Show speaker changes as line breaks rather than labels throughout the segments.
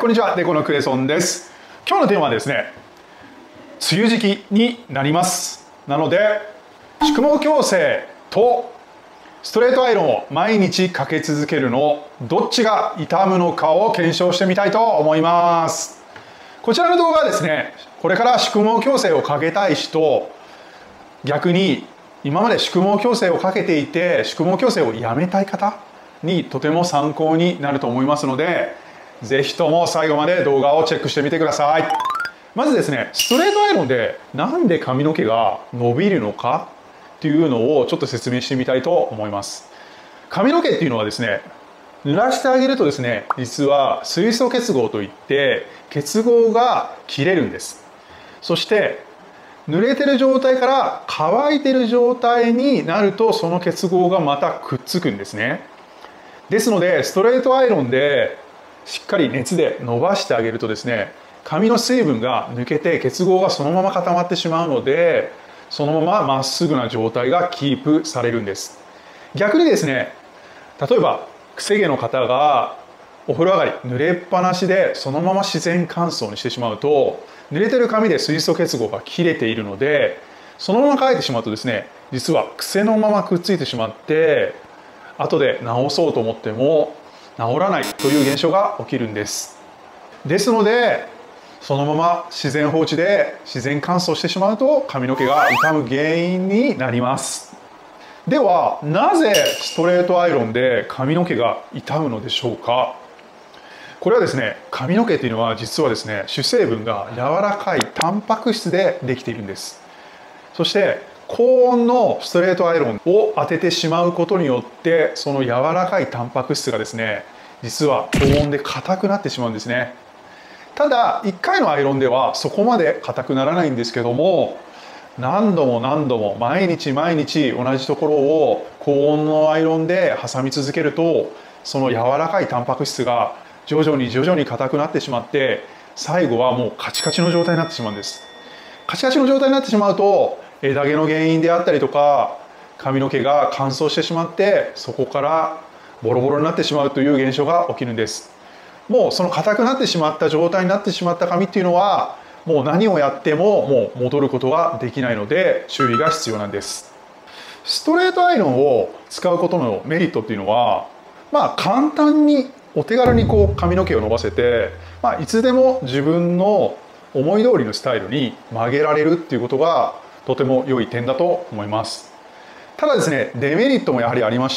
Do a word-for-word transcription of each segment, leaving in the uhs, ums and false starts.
こんにちは。デコのクレソンです。今日のテーマはですね、梅雨時期になります。なので、宿毛矯正とストレートアイロンを毎日かけ続けるのどっちが傷むのかを検証してみたいと思います。こちらの動画はですね、これから宿毛矯正をかけたい人、逆に今まで宿毛矯正をかけていて宿毛矯正をやめたい方にとても参考になると思いますので、ぜひとも最後まで動画をチェックしてみてください。まずですね、ストレートアイロンでなんで髪の毛が伸びるのかっていうのをちょっと説明してみたいと思います。髪の毛っていうのはですね、濡らしてあげるとですね、実は水素結合といって結合が切れるんです。そして濡れてる状態から乾いてる状態になるとその結合がまたくっつくんですね。ですのでストレートアイロンでしっかり熱で伸ばしてあげるとですね、髪の水分が抜けて結合がそのまま固まってしまうので、そのまままっすぐな状態がキープされるんです。逆にですね、例えばくせ毛の方がお風呂上がり濡れっぱなしでそのまま自然乾燥にしてしまうと、濡れてる髪で水素結合が切れているので、そのまま乾いてしまうとですね、実は癖のままくっついてしまって後で直そうと思っても治らないという現象が起きるんです。ですのでそのまま自然放置で自然乾燥してしまうと髪の毛が傷む原因になります。ではなぜストレートアイロンで髪の毛が傷むのでしょうか。これはですね、髪の毛というのは実はですね、主成分が柔らかいタンパク質でできているんです。そして高温のストレートアイロンを当ててしまうことによってその柔らかいタンパク質がですね、実は高温で硬くなってしまうんですね。ただいっかいのアイロンではそこまで硬くならないんですけども、何度も何度も毎日毎日同じところを高温のアイロンで挟み続けると、その柔らかいタンパク質が徐々に徐々に硬くなってしまって、最後はもうカチカチの状態になってしまうんです。カチカチの状態になってしまうと枝毛の原因であったりとか、髪の毛が乾燥してしまってそこからボロボロになってしまうという現象が起きるんです。もうその硬くなってしまった状態になってしまった髪っていうのはもう何をやってももう戻ることができないので注意が必要なんです。ストレートアイロンを使うことのメリットっていうのは、まあ簡単にお手軽にこう髪の毛を伸ばせて、まあ、いつでも自分の思い通りのスタイルに曲げられるっていうことがとても良い点だと思います。ただですね、デメリットもやはりありまして、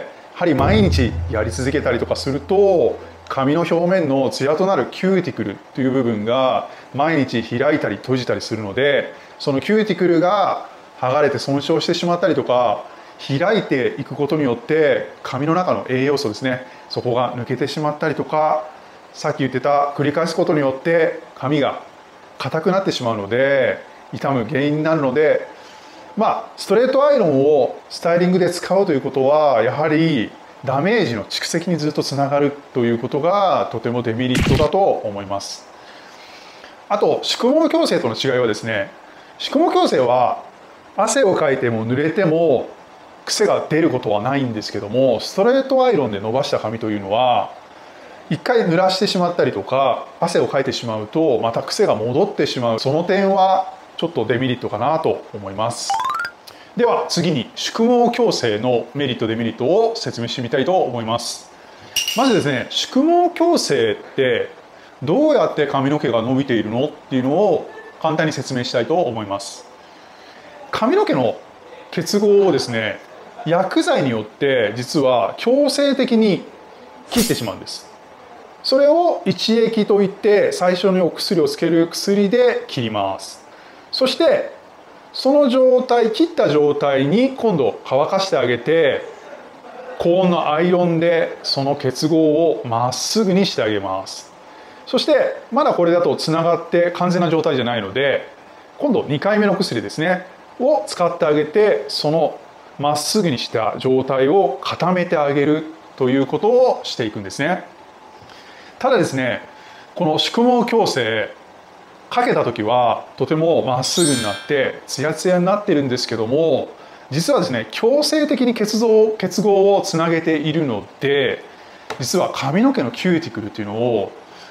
やはり毎日やり続けたりとかすると髪の表面のツヤとなるキューティクルという部分が毎日開いたり閉じたりするので、そのキューティクルが剥がれて損傷してしまったりとか、開いていくことによって髪の中の栄養素ですね、そこが抜けてしまったりとか、さっき言ってた繰り返すことによって髪が硬くなってしまうので傷む原因になるので、まあストレートアイロンをスタイリングで使うということはやはりダメージの蓄積にずっとつながるということがとてもデメリットだと思います。あと宿毛矯正との違いはですね、宿毛矯正は汗をかいても濡れても癖が出ることはないんですけども、ストレートアイロンで伸ばした髪というのは一回濡らしてしまったりとか汗をかいてしまうとまた癖が戻ってしまう、その点はちょっとデメリットかなと思います。では次に宿毛矯正のメリットデメリットを説明してみたいと思います。まずですね、宿毛矯正ってどうやって髪の毛が伸びているのっていうのを簡単に説明したいと思います。髪の毛の結合をですね、薬剤によって実は強制的に切ってしまうんです。それを一液といって最初にお薬をつける薬で切ります。そしてその状態、切った状態に今度乾かしてあげて、高温のアイロンでその結合をまっすぐにしてあげます。そしてまだこれだとつながって完全な状態じゃないので、今度にかいめの薬ですねを使ってあげて、そのまっすぐにした状態を固めてあげるということをしていくんですね。ただですね、この宿毛矯正かけた時はとてもまっすぐになってツヤツヤになっているんですけども、実はですね、強制的に結合結合をつなげているので、実は髪の毛のキューティクルというのを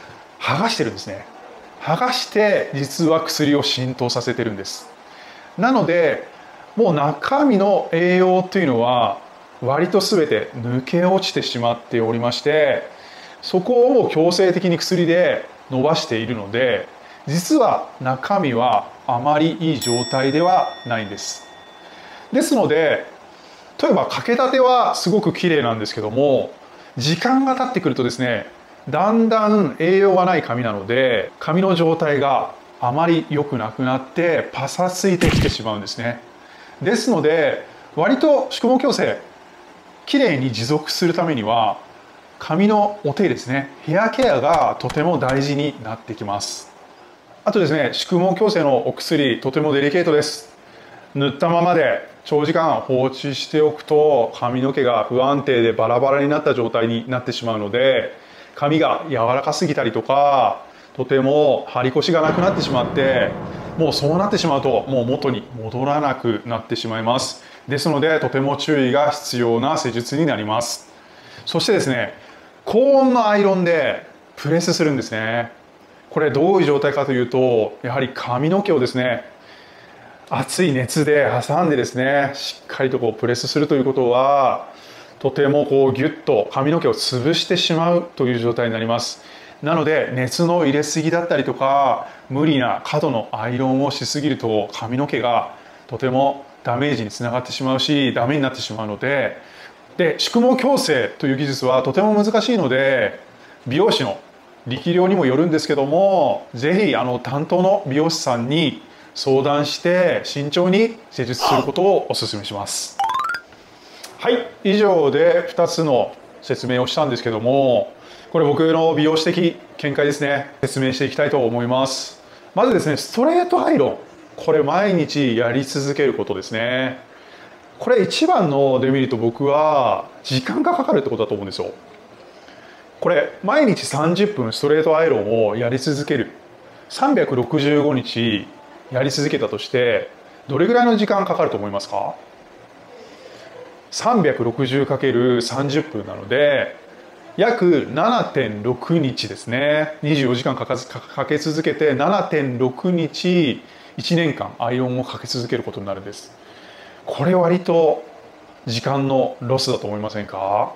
剥がしてるんですね。剥がして実は薬を浸透させてるんです。なのでもう中身の栄養というのは割と全て抜け落ちてしまっておりまして、そこを強制的に薬で伸ばしているので、実は中身はあまりいい状態ではないんです。ですので例えばかけたてはすごく綺麗なんですけども、時間が経ってくるとですね、だんだん栄養がない髪なので髪の状態があまり良くなくなってパサついてきてしまうんですね。ですので割と宿毛矯正綺麗に持続するためには髪のお手入れですね、ヘアケアがとても大事になってきます。あとですね、宿毛矯正のお薬とてもデリケートです。塗ったままで長時間放置しておくと髪の毛が不安定でバラバラになった状態になってしまうので、髪が柔らかすぎたりとかとても張り腰がなくなってしまって、もうそうなってしまうともう元に戻らなくなってしまいます。ですのでとても注意が必要な施術になります。そしてですね、高温のアイロンでプレスするんですね。これどういう状態かというと、やはり髪の毛をですね、熱い熱で挟んでですね、しっかりとこうプレスするということは、とてもこうギュッと髪の毛を潰してしまうという状態になります。なので熱の入れすぎだったりとか、無理な過度のアイロンをしすぎると髪の毛がとてもダメージにつながってしまうし、ダメになってしまうので、で宿毛矯正という技術はとても難しいので、美容師の力量にもよるんですけども、ぜひあの担当の美容師さんに相談して慎重に施術することをお勧めします。はい、以上でふたつの説明をしたんですけども、これ僕の美容師的見解ですね。説明していきたいと思います。まずですね、ストレートアイロン、これ毎日やり続けることですね。これ一番のデメリット、僕は時間がかかるってことだと思うんですよ。これ毎日さんじゅっぷんストレートアイロンをやり続ける、さんびゃくろくじゅうごにちやり続けたとしてどれぐらいの時間かかると思いますか？ さんびゃくろくじゅうかけるさんじゅっぷんなので約 ななてんろくにちですね。にじゅうよじかんかかかけ続けて ななてんろくにちいちねんかんアイロンをかけ続けることになるんです。これ割と時間のロスだと思いませんか？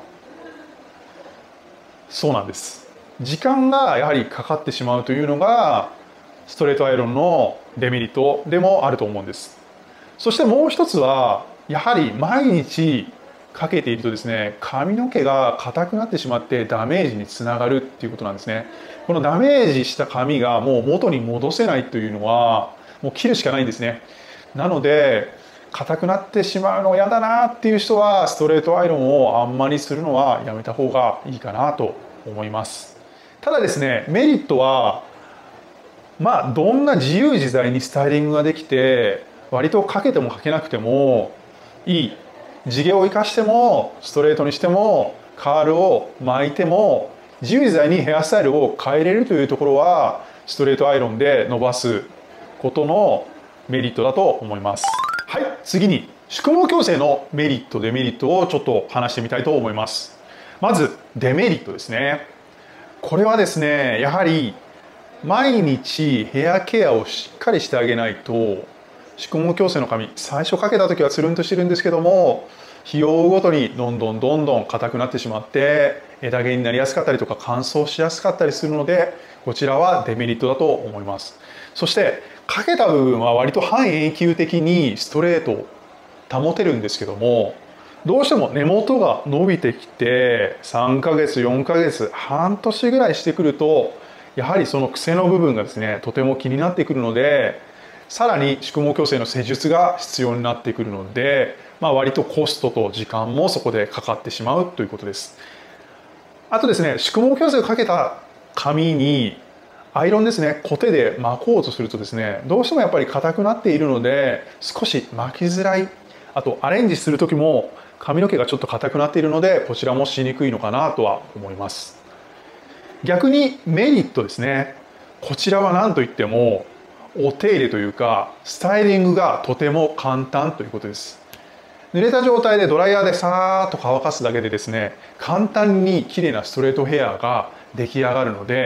そうなんです。時間がやはりかかってしまうというのがストレートアイロンのデメリットでもあると思うんです。そしてもう一つはやはり毎日かけているとですね、髪の毛が硬くなってしまってダメージにつながるっていうことなんですね。このダメージした髪がもう元に戻せないというのはもう切るしかないんですね。なので硬くなってしまうの嫌だなっていう人はストレートアイロンをあんまりするのはやめた方がいいかなと思います。ただですね、メリットはまあどんな自由自在にスタイリングができて、割とかけてもかけなくてもいい、地毛を生かしてもストレートにしてもカールを巻いても自由自在にヘアスタイルを変えれるというところはストレートアイロンで伸ばすことのメリットだと思います。はい、次に宿毛矯正のメリットデメリットをちょっと話してみたいと思います。まずデメリットですね。これはですね、やはり毎日ヘアケアをしっかりしてあげないと、宿毛矯正の髪最初かけた時はつるんとしてるんですけども、日を追うごとにどんどんどんどん硬くなってしまって枝毛になりやすかったりとか乾燥しやすかったりするので、こちらはデメリットだと思います。そしてかけた部分は割と半永久的にストレートを保てるんですけども、どうしても根元が伸びてきてさんかげつよんかげつ半年ぐらいしてくると、やはりその癖の部分がですねとても気になってくるので、さらに宿毛矯正の施術が必要になってくるので、まあ、割とコストと時間もそこでかかってしまうということです。あとですね、宿毛矯正をかけた髪にアイロンですね、コテで巻こうとするとですね、どうしてもやっぱり硬くなっているので少し巻きづらい、あとアレンジする時も髪の毛がちょっと硬くなっているので、こちらもしにくいのかなとは思います。逆にメリットですね、こちらは何といってもお手入れというかスタイリングがとても簡単ということです。濡れた状態でドライヤーでさーっと乾かすだけでですね、簡単に綺麗なストレートヘアが出来上がるので、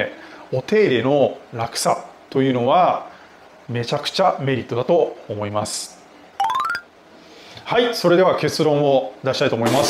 お手入れの楽さというのはめちゃくちゃメリットだと思います。はい、それでは結論を出したいと思います。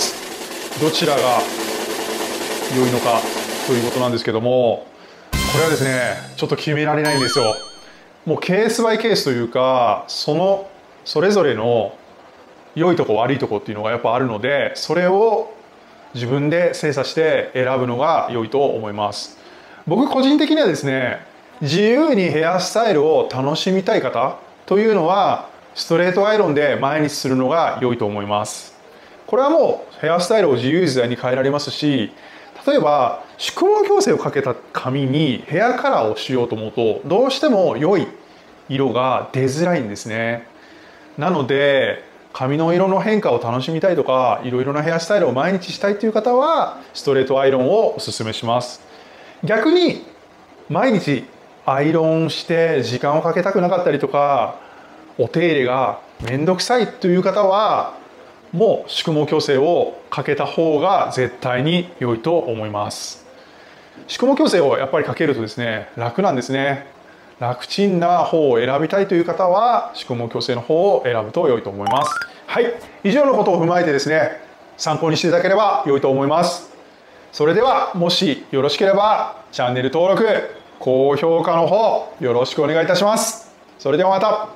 どちらが良いのかということなんですけども、これはですね、ちょっと決められないんですよ。もうケースバイケースというか、そのそれぞれの良いとこ悪いとこっていうのがやっぱあるので、それを自分で精査して選ぶのが良いと思います。僕個人的にはですね、自由にヘアスタイルを楽しみたい方というのはストレートアイロンで毎日するのが良いと思います。これはもうヘアスタイルを自由自在に変えられますし、例えば宿毛矯正をかけた髪にヘアカラーをしようと思うとどうしても良い色が出づらいんですね。なので髪の色の変化を楽しみたいとか、いろいろなヘアスタイルを毎日したいという方はストレートアイロンをおすすめします。逆に毎日アイロンして時間をかけたくなかったりとか、お手入れがめんどくさいという方はもう宿毛矯正をかけた方が絶対に良いと思います。宿毛矯正をやっぱりかけるとですね、楽なんですね。楽ちんな方を選びたいという方は宿毛矯正の方を選ぶと良いと思います。はい、以上のことを踏まえてですね、参考にしていただければ良いと思います。それではもしよろしければチャンネル登録、高評価の方よろしくお願いいたします。それではまた。